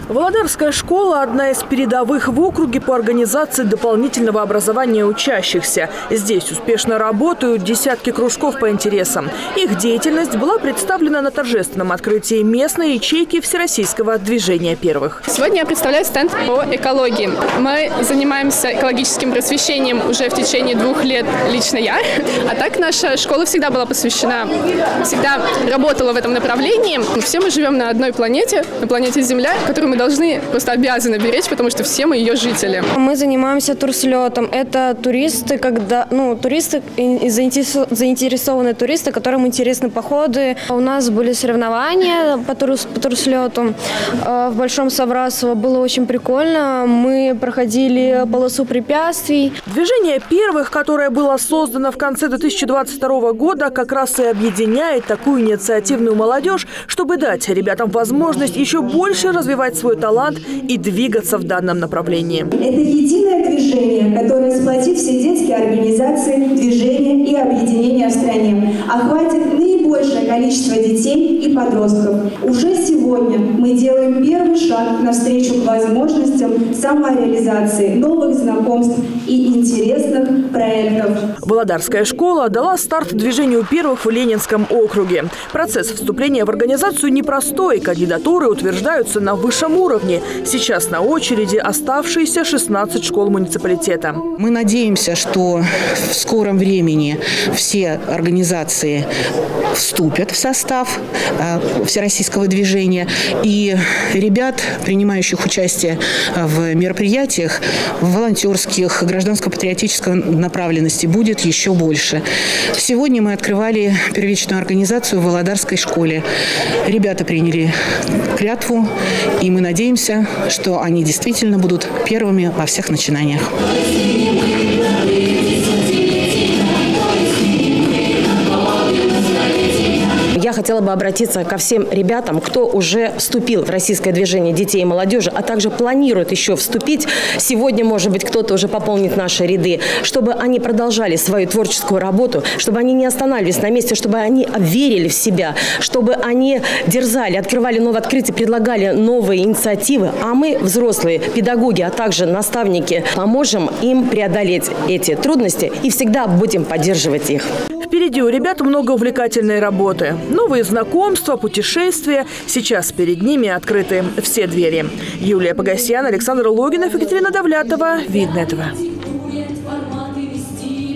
Володарская школа – одна из передовых в округе по организации дополнительного образования учащихся. Здесь успешно работают десятки кружков по интересам. Их деятельность была представлена на торжественном открытии местной ячейки Всероссийского движения первых. Сегодня я представляю стенд по экологии. Мы занимаемся экологическим просвещением уже в течение 2 лет лично я. А так наша школа всегда была посвящена, всегда работала в этом направлении. Все мы живем на одной планете, на планете Земля, которую мы должны, просто обязаны беречь, потому что все мы ее жители. Мы занимаемся турслетом. Это туристы, туристы и заинтересованные туристы, которым интересны походы. У нас были соревнования по турслету в Большом Саврасово. Было очень прикольно. Мы проходили полосу препятствий. Движение первых, которое было создано в конце 2022 года, как раз и объединяет такую инициативную молодежь, чтобы дать ребятам возможность еще больше развивать свой талант и двигаться в данном направлении. Это единое движение, которое сплотит все детские организации, движения и объединения в стране, охватит наибольшее количество детей и подростков. Уже сегодня мы делаем первый шаг навстречу к возможностям самореализации, новых знакомств и интересных проектов. Володарская школа дала старт движению первых в Ленинском округе. Процесс вступления в организацию непростой. Кандидатуры утверждаются на высшем уровне. Сейчас на очереди оставшиеся 16 школ муниципалитета. Мы надеемся, что в скором времени все организации вступят в состав всероссийского движения. И ребят, принимающих участие в мероприятиях, в волонтерских, гражданско-патриотической направленности, будет еще больше. Сегодня мы открывали первичную организацию в Володарской школе. Ребята приняли клятву, и мы надеемся, что они действительно будут первыми во всех начинаниях. Я хотела бы обратиться ко всем ребятам, кто уже вступил в российское движение детей и молодежи, а также планирует еще вступить. Сегодня, может быть, кто-то уже пополнит наши ряды, чтобы они продолжали свою творческую работу, чтобы они не останавливались на месте, чтобы они верили в себя, чтобы они дерзали, открывали новые открытия, предлагали новые инициативы. А мы, взрослые, педагоги, а также наставники, поможем им преодолеть эти трудности и всегда будем поддерживать их. Впереди у ребят много увлекательной работы. Новые знакомства, путешествия. Сейчас перед ними открыты все двери. Юлия Погосян, Александр Логинов, Екатерина Давлятова. Видно этого.